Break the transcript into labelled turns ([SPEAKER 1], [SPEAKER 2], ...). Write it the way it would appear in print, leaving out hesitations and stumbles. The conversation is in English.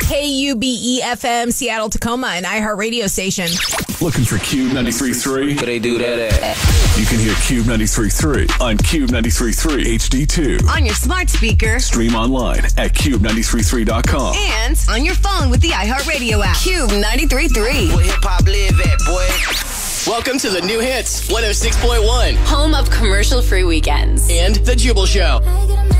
[SPEAKER 1] KUBE FM, Seattle, Tacoma, an iHeartRadio station.
[SPEAKER 2] Looking for KUBE 93.3?
[SPEAKER 3] Where they do that at?
[SPEAKER 2] You can hear KUBE 93.3 on KUBE 93.3 HD2.
[SPEAKER 4] On your smart speaker.
[SPEAKER 2] Stream online at KUBE933.com.
[SPEAKER 4] And on your phone with the iHeartRadio app. KUBE 93.3.
[SPEAKER 3] Where hip-hop live at, boy.
[SPEAKER 5] Welcome to the new hits, 106.1.
[SPEAKER 6] Home of commercial-free weekends.
[SPEAKER 5] And The Jubal Show.